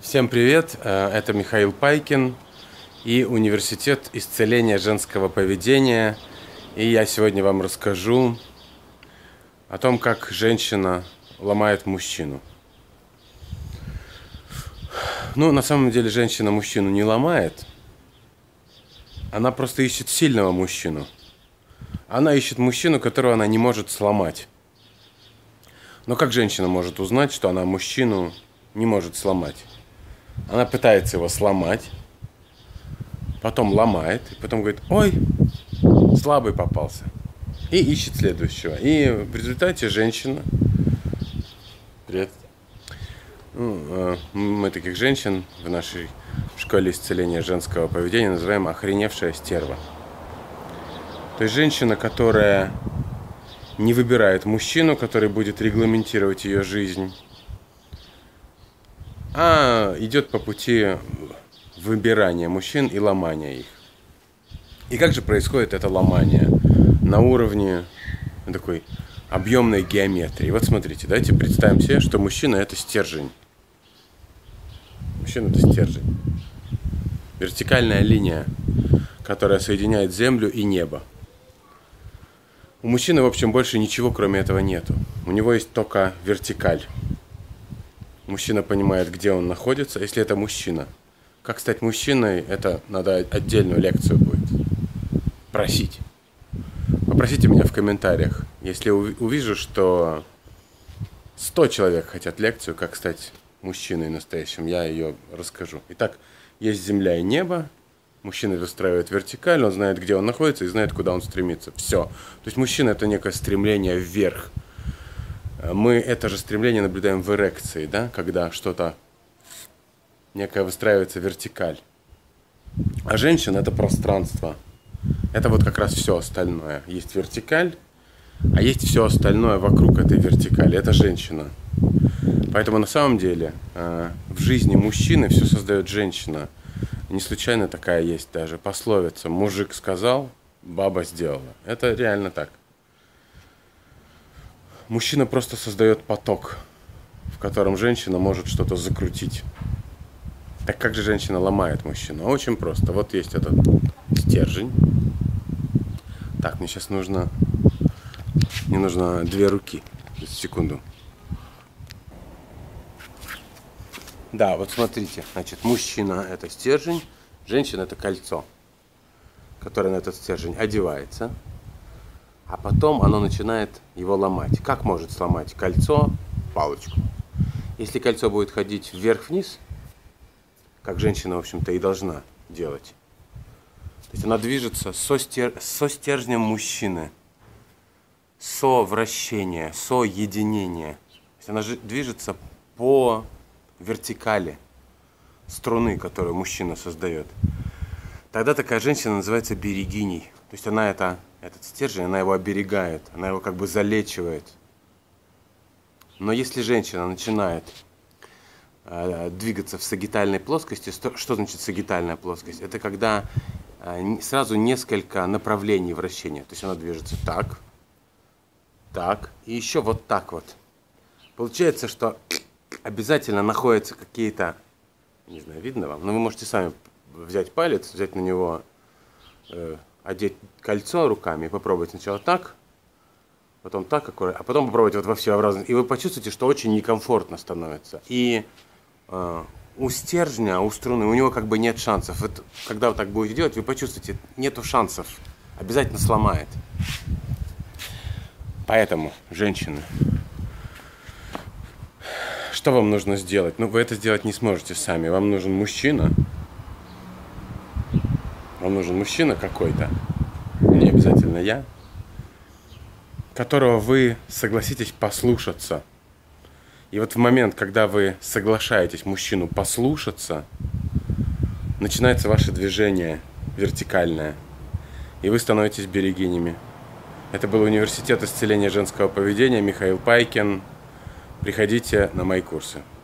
Всем привет, это Михаил Пайкин и Университет исцеления женского поведения. И я сегодня вам расскажу о том, как женщина ломает мужчину. На самом деле женщина мужчину не ломает, она просто ищет сильного мужчину. Она ищет мужчину, которого она не может сломать. Но как женщина может узнать, что она мужчину не может сломать? Она пытается его сломать, потом ломает, и потом говорит: ой, слабый попался. И ищет следующего. И в результате женщина... Привет. Мы таких женщин в нашей школе исцеления женского поведения называем охреневшая стерва. То есть женщина, которая не выбирает мужчину, который будет регламентировать ее жизнь, а идет по пути выбирания мужчин и ломания их. И как же происходит это ломание? На уровне такой объемной геометрии. Вот смотрите, давайте представим себе, что мужчина — это стержень. Мужчина — это стержень. Вертикальная линия, которая соединяет землю и небо. У мужчины, в общем, больше ничего кроме этого нету. У него есть только вертикаль. Мужчина понимает, где он находится, если это мужчина. Как стать мужчиной, это надо отдельную лекцию будет просить. Попросите меня в комментариях. Если увижу, что 100 человек хотят лекцию, как стать мужчиной настоящим, я ее расскажу. Итак, есть земля и небо. Мужчина выстраивает вертикаль, он знает, где он находится и знает, куда он стремится. Все. То есть мужчина — это некое стремление вверх. Мы это же стремление наблюдаем в эрекции, да? Когда что-то некое выстраивается вертикаль. А женщина — это пространство. Это вот как раз все остальное. Есть вертикаль, а есть все остальное вокруг этой вертикали. Это женщина. Поэтому на самом деле в жизни мужчины все создает женщина. Не случайно такая есть даже пословица: мужик сказал, баба сделала. Это реально так. Мужчина просто создает поток, в котором женщина может что-то закрутить. Так как же женщина ломает мужчину? Очень просто. Вот есть этот стержень. Так, мне сейчас нужно 2 руки. Секунду. Да, вот смотрите. Значит, мужчина — это стержень, женщина — это кольцо, которое на этот стержень одевается. А потом оно начинает его ломать. Как может сломать кольцо палочку? Если кольцо будет ходить вверх-вниз, как женщина, в общем-то, и должна делать, то есть она движется со стержнем мужчины, совращение, соединение. То есть она движется по вертикали струны, которую мужчина создает. Тогда такая женщина называется берегиней. То есть она этот стержень, она его оберегает, она его как бы залечивает. Но если женщина начинает двигаться в сагитальной плоскости, что значит сагитальная плоскость? Это когда сразу несколько направлений вращения. То есть она движется так, так и еще вот так вот. Получается, что обязательно находятся какие-то, не знаю, видно вам, но вы можете сами взять палец, взять на него, одеть кольцо руками и попробовать сначала так, потом так, а потом попробовать вот во все образно. И вы почувствуете, что очень некомфортно становится. И у стержня, у струны, у него как бы нет шансов. Вот, когда вы так будете делать, вы почувствуете, нету шансов. Обязательно сломает. Поэтому, женщины, что вам нужно сделать? Вы это сделать не сможете сами. Вам нужен мужчина. Вам нужен мужчина какой-то, не обязательно я, которого вы согласитесь послушаться. И вот в момент, когда вы соглашаетесь мужчину послушаться, начинается ваше движение вертикальное, и вы становитесь берегинями. Это был Университет исцеления женского поведения, Михаил Пайкин. Приходите на мои курсы.